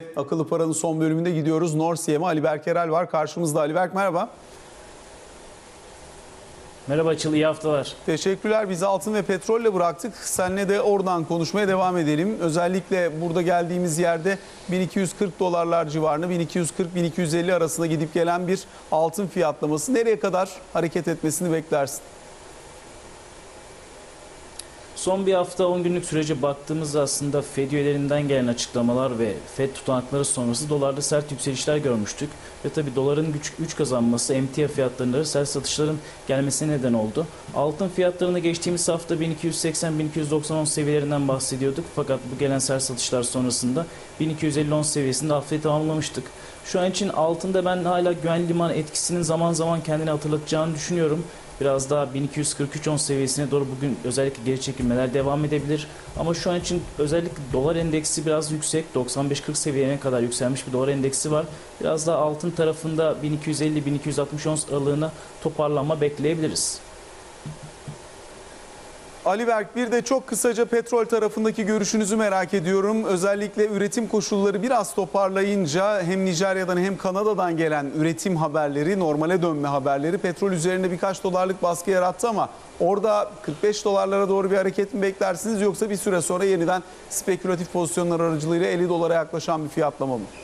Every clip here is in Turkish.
Akıllı Para'nın son bölümünde gidiyoruz. Norsiyem'e Ali Berk Erel var. Karşımızda. Ali Berk, merhaba. Merhaba Açıl, iyi haftalar. Teşekkürler. Biz altın ve petrolle bıraktık. Seninle de oradan konuşmaya devam edelim. Özellikle burada geldiğimiz yerde 1240 dolarlar civarında 1240-1250 arasında gidip gelen bir altın fiyatlaması. Nereye kadar hareket etmesini beklersin? Son bir hafta 10 günlük sürece baktığımızda aslında Fed üyelerinden gelen açıklamalar ve Fed tutanakları sonrası dolarda sert yükselişler görmüştük. Ve tabi doların güç kazanması emtia fiyatlarında sert satışların gelmesine neden oldu. Altın fiyatlarında geçtiğimiz hafta 1280-1290 seviyelerinden bahsediyorduk. Fakat bu gelen sert satışlar sonrasında 1250 seviyesinde haftayı tamamlamıştık. Şu an için altında ben hala güvenli liman etkisinin zaman zaman kendini hatırlatacağını düşünüyorum. Biraz daha 1243-10 seviyesine doğru bugün özellikle geri çekilmeler devam edebilir. Ama şu an için özellikle dolar endeksi biraz yüksek. 95-40 seviyene kadar yükselmiş bir dolar endeksi var. Biraz daha altın tarafında 1250-1260 aralığına toparlanma bekleyebiliriz. Ali Berk, bir de çok kısaca petrol tarafındaki görüşünüzü merak ediyorum. Özellikle üretim koşulları biraz toparlayınca hem Nijerya'dan hem Kanada'dan gelen üretim haberleri, normale dönme haberleri petrol üzerinde birkaç dolarlık baskı yarattı ama orada 45 dolarlara doğru bir hareket mi beklersiniz yoksa bir süre sonra yeniden spekülatif pozisyonlar aracılığıyla 50 dolara yaklaşan bir fiyatlama mı?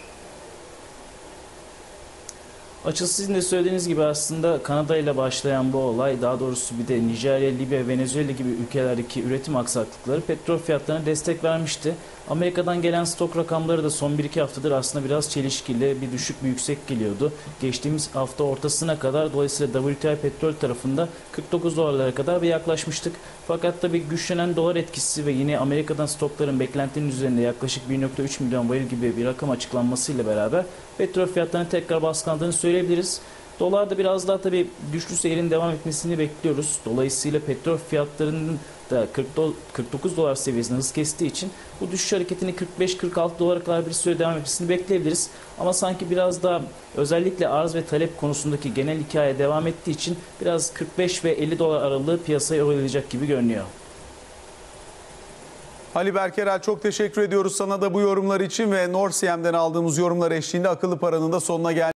Açıl, sizin de söylediğiniz gibi aslında Kanada ile başlayan bu olay, daha doğrusu bir de Nijerya, Libya, Venezuela gibi ülkelerdeki üretim aksaklıkları petrol fiyatlarına destek vermişti. Amerika'dan gelen stok rakamları da son 1-2 haftadır aslında biraz çelişkili, bir düşük bir yüksek geliyordu. Geçtiğimiz hafta ortasına kadar dolayısıyla WTI petrol tarafında 49 dolarlara kadar bir yaklaşmıştık. Fakat tabii güçlenen dolar etkisi ve yine Amerika'dan stokların beklentinin üzerinde yaklaşık 1,3 milyon varil gibi bir rakam açıklanmasıyla beraber petrol fiyatlarının tekrar baskılandığını söyleyebiliriz. Dolar da biraz daha tabii güçlü seyrin devam etmesini bekliyoruz. Dolayısıyla petrol fiyatlarının da 49 dolar seviyesinde hız kestiği için bu düşüş hareketini 45-46 dolara kadar bir süre devam etmesini bekleyebiliriz. Ama sanki biraz daha özellikle arz ve talep konusundaki genel hikaye devam ettiği için biraz 45 ve 50 dolar aralığı piyasaya oyalayacak gibi görünüyor. Ali Berk Erel, çok teşekkür ediyoruz sana da bu yorumlar için ve Norsiyem'den aldığımız yorumlar eşliğinde Akıllı Para'nın da sonuna geldik.